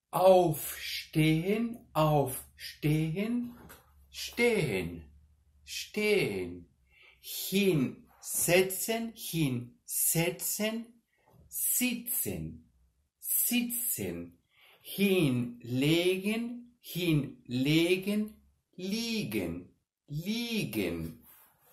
aufstehen, aufstehen, stehen, stehen, hinsetzen, hinsetzen, sitzen, sitzen, hinlegen, hinlegen, liegen, liegen,